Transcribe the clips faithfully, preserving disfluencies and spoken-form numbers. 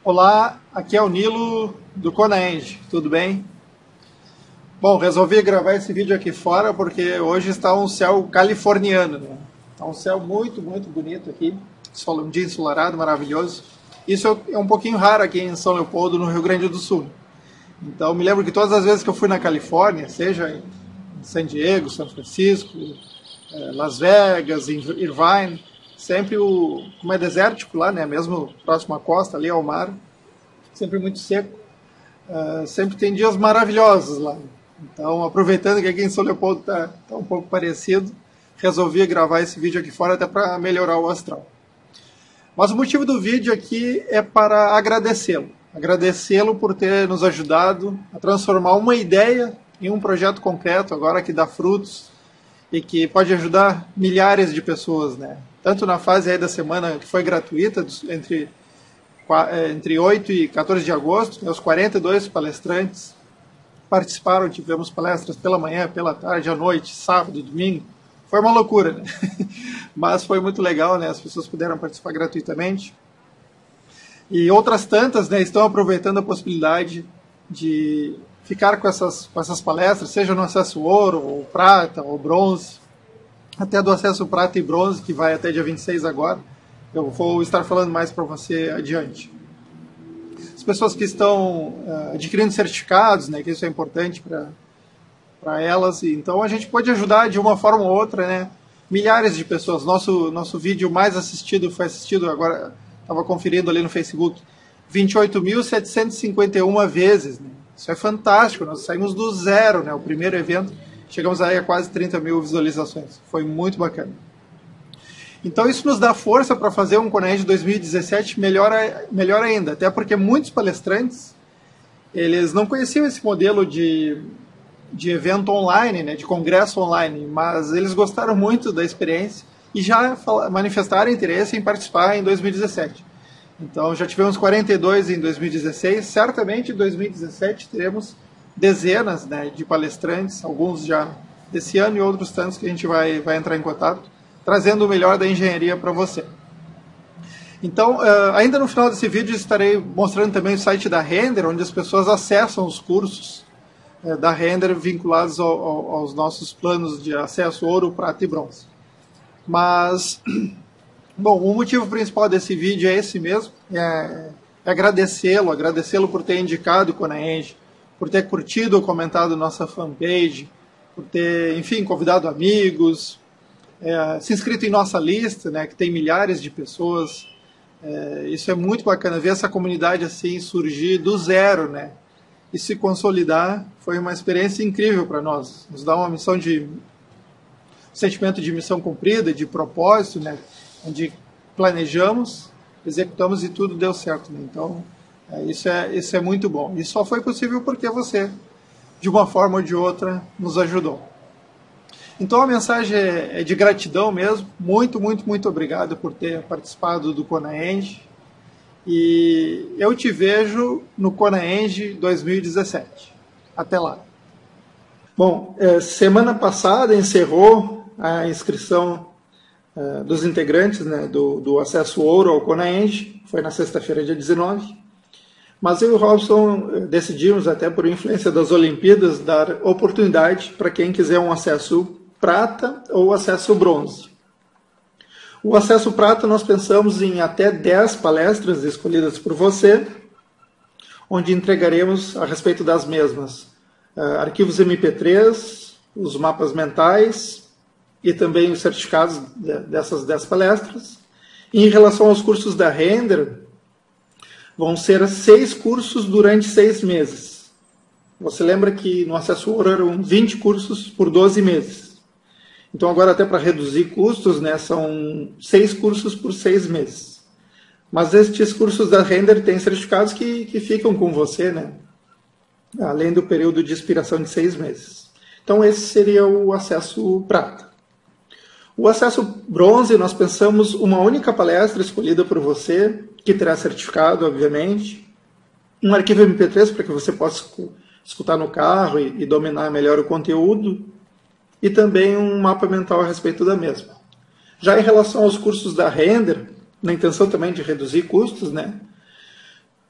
Olá, aqui é o Nilo do Conaeng, tudo bem? Bom, resolvi gravar esse vídeo aqui fora porque hoje está um céu californiano, né? Está um céu muito, muito bonito aqui, um dia ensolarado, maravilhoso. Isso é um pouquinho raro aqui em São Leopoldo, no Rio Grande do Sul. Então, me lembro que todas as vezes que eu fui na Califórnia, seja em San Diego, São Francisco, Las Vegas, Irvine, sempre o, como é desértico lá, né, mesmo próximo à costa, ali ao mar, sempre muito seco, uh, sempre tem dias maravilhosos lá. Então, aproveitando que aqui em São Leopoldo está tá um pouco parecido, resolvi gravar esse vídeo aqui fora até para melhorar o astral. Mas o motivo do vídeo aqui é para agradecê-lo. Agradecê-lo por ter nos ajudado a transformar uma ideia em um projeto concreto, agora que dá frutos e que pode ajudar milhares de pessoas, né? Tanto na fase aí da semana que foi gratuita, entre, entre oito e quatorze de agosto, os quarenta e dois palestrantes participaram, tivemos palestras pela manhã, pela tarde, à noite, sábado, domingo. Foi uma loucura, né? Mas foi muito legal, né? As pessoas puderam participar gratuitamente. E outras tantas, né, estão aproveitando a possibilidade de ficar com essas, com essas palestras, seja no acesso ouro, ou prata, ou bronze, até do acesso prata e bronze, que vai até dia vinte e seis agora. Eu vou estar falando mais para você adiante. As pessoas que estão uh, adquirindo certificados, né, que isso é importante para elas, e, então a gente pode ajudar de uma forma ou outra, né, milhares de pessoas. Nosso, nosso vídeo mais assistido foi assistido agora, estava conferindo ali no Facebook, vinte e oito mil setecentos e cinquenta e uma vezes, né? Isso é fantástico, nós saímos do zero, né? O primeiro evento, chegamos aí a quase trinta mil visualizações, foi muito bacana. Então isso nos dá força para fazer um Conaeng dois mil e dezessete melhor, melhor ainda, até porque muitos palestrantes, eles não conheciam esse modelo de, de evento online, né? De congresso online, mas eles gostaram muito da experiência e já manifestaram interesse em participar em dois mil e dezessete. Então já tivemos quarenta e dois em dois mil e dezesseis, certamente em dois mil e dezessete teremos dezenas, né, de palestrantes, alguns já desse ano e outros tantos que a gente vai, vai entrar em contato, trazendo o melhor da engenharia para você. Então, uh, ainda no final desse vídeo estarei mostrando também o site da Render, onde as pessoas acessam os cursos uh, da Render vinculados ao, ao, aos nossos planos de acesso ouro, prata e bronze. Mas... Bom, o motivo principal desse vídeo é esse mesmo, é, é agradecê-lo, agradecê-lo por ter indicado o Conaeng, por ter curtido ou comentado nossa fanpage, por ter, enfim, convidado amigos, é, se inscrito em nossa lista, né, que tem milhares de pessoas. É, isso é muito bacana, ver essa comunidade assim surgir do zero, né, e se consolidar. Foi uma experiência incrível para nós, nos dá uma missão de, um sentimento de missão cumprida, de propósito, né, onde planejamos, executamos e tudo deu certo, né? Então, é, isso, é, isso é muito bom. E só foi possível porque você, de uma forma ou de outra, nos ajudou. Então, a mensagem é, é de gratidão mesmo. Muito, muito, muito obrigado por ter participado do Conaeng. E eu te vejo no Conaeng dois mil e dezessete. Até lá. Bom, é, semana passada encerrou a inscrição Uh, dos integrantes, né, do, do acesso ouro ao Conaeng, foi na sexta-feira, dia dezenove, mas eu e o Robson decidimos, até por influência das Olimpíadas, dar oportunidade para quem quiser um acesso prata ou acesso bronze. O acesso prata nós pensamos em até dez palestras escolhidas por você, onde entregaremos a respeito das mesmas uh, arquivos M P três, os mapas mentais, e também os certificados dessas dez palestras. E em relação aos cursos da Render, vão ser seis cursos durante seis meses. Você lembra que no acesso ouro eram vinte cursos por doze meses. Então agora, até para reduzir custos, né, são seis cursos por seis meses. Mas estes cursos da Render têm certificados que, que ficam com você, né, além do período de expiração de seis meses. Então esse seria o acesso prata. O acesso bronze, nós pensamos uma única palestra escolhida por você, que terá certificado, obviamente, um arquivo M P três para que você possa escutar no carro e, e dominar melhor o conteúdo, e também um mapa mental a respeito da mesma. Já em relação aos cursos da Render, na intenção também de reduzir custos, né,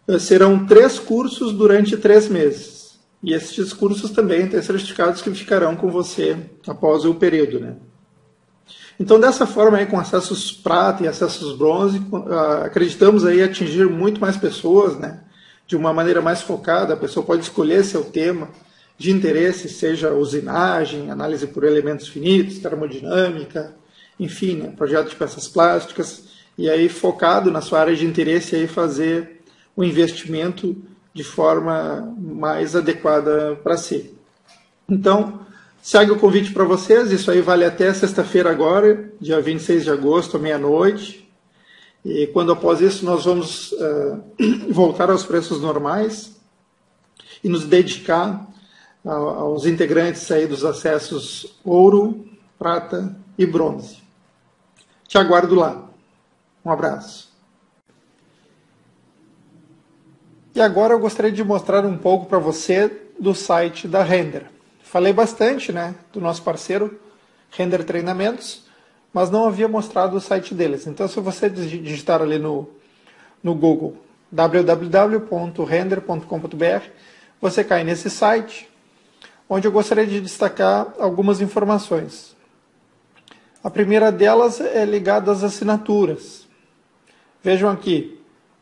Serão três cursos durante três meses. E esses cursos também têm certificados que ficarão com você após o período, né? Então, dessa forma, aí, com acessos prata e acessos bronze, acreditamos aí atingir muito mais pessoas, né? De uma maneira mais focada. A pessoa pode escolher seu tema de interesse, seja usinagem, análise por elementos finitos, termodinâmica, enfim, né? Projeto de peças plásticas, e aí focado na sua área de interesse, aí fazer o investimento de forma mais adequada para si. Então, segue o convite para vocês, isso aí vale até sexta-feira agora, dia vinte e seis de agosto, à meia-noite. E quando após isso nós vamos uh, voltar aos preços normais e nos dedicar a, aos integrantes aí dos acessos ouro, prata e bronze. Te aguardo lá. Um abraço. E agora eu gostaria de mostrar um pouco para você do site da Render. Falei bastante, né, do nosso parceiro, Render Treinamentos, mas não havia mostrado o site deles. Então, se você digitar ali no, no Google w w w ponto render ponto com ponto b r, você cai nesse site, onde eu gostaria de destacar algumas informações. A primeira delas é ligada às assinaturas. Vejam aqui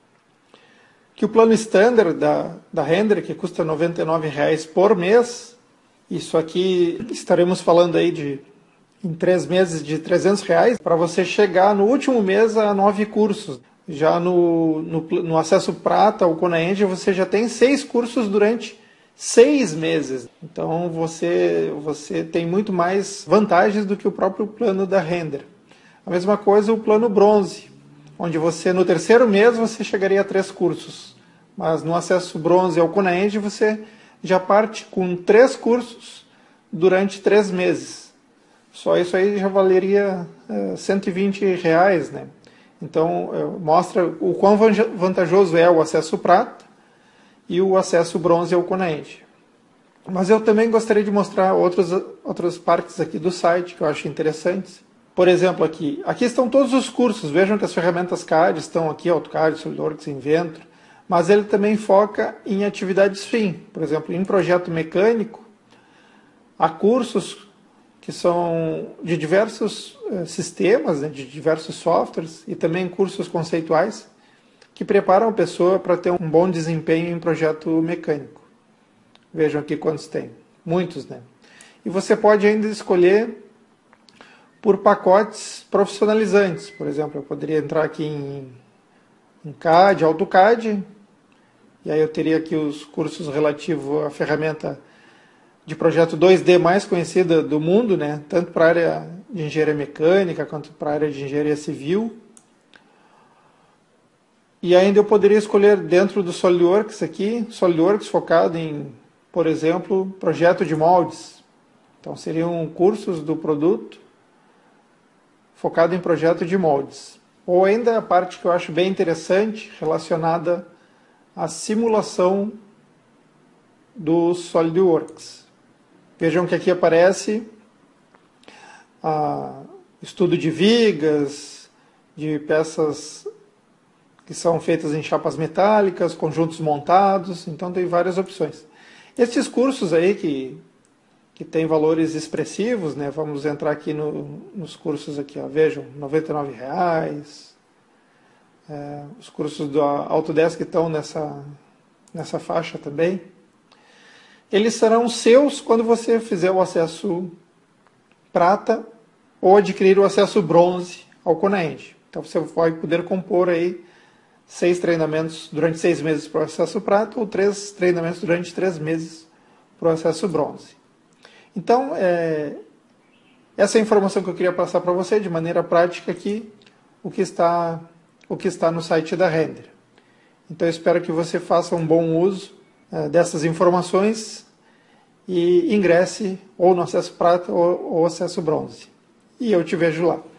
que o plano standard da, da Render, que custa noventa e nove reais por mês, isso aqui estaremos falando aí de em três meses de trezentos reais, para você chegar no último mês a nove cursos. Já no, no, no acesso prata, o Conaend, você já tem seis cursos durante seis meses. Então você, você tem muito mais vantagens do que o próprio plano da Render. A mesma coisa o plano bronze, onde você no terceiro mês você chegaria a três cursos. Mas no acesso bronze ao Conaend você já parte com três cursos durante três meses. Só isso aí já valeria é, cento e vinte reais, né? Então, é, mostra o quão vantajoso é o acesso prata e o acesso bronze ao Conaend. Mas eu também gostaria de mostrar outros, outras partes aqui do site que eu acho interessantes. Por exemplo, aqui, aqui estão todos os cursos. Vejam que as ferramentas C A D estão aqui, AutoCAD, SolidWorks, Inventor. Mas ele também foca em atividades fim. Por exemplo, em projeto mecânico, há cursos que são de diversos eh, sistemas, né, de diversos softwares, e também cursos conceituais que preparam a pessoa para ter um bom desempenho em projeto mecânico. Vejam aqui quantos tem. Muitos, né? E você pode ainda escolher por pacotes profissionalizantes. Por exemplo, eu poderia entrar aqui em, em C A D, AutoCAD, e aí eu teria aqui os cursos relativos à ferramenta de projeto dois D mais conhecida do mundo, né? Tanto para a área de engenharia mecânica quanto para a área de engenharia civil. E ainda eu poderia escolher dentro do SolidWorks aqui, SolidWorks focado em, por exemplo, projeto de moldes. Então seriam cursos do produto focado em projeto de moldes. Ou ainda a parte que eu acho bem interessante, relacionada à simulação do SolidWorks. Vejam que aqui aparece ah, estudo de vigas, de peças que são feitas em chapas metálicas, conjuntos montados, então tem várias opções. Esses cursos aí que, que têm valores expressivos, né, vamos entrar aqui no, nos cursos aqui, ó, vejam, noventa e nove reais, é, os cursos do Autodesk estão nessa, nessa faixa também. Eles serão seus quando você fizer o acesso prata ou adquirir o acesso bronze ao Conaend. Então você vai poder compor aí seis treinamentos durante seis meses para o acesso prata ou três treinamentos durante três meses para o acesso bronze. Então, é, essa é a informação que eu queria passar para você de maneira prática aqui, o que está, o que está no site da Render. Então eu espero que você faça um bom uso dessas informações e ingresse ou no acesso prata ou, ou acesso bronze. E eu te vejo lá.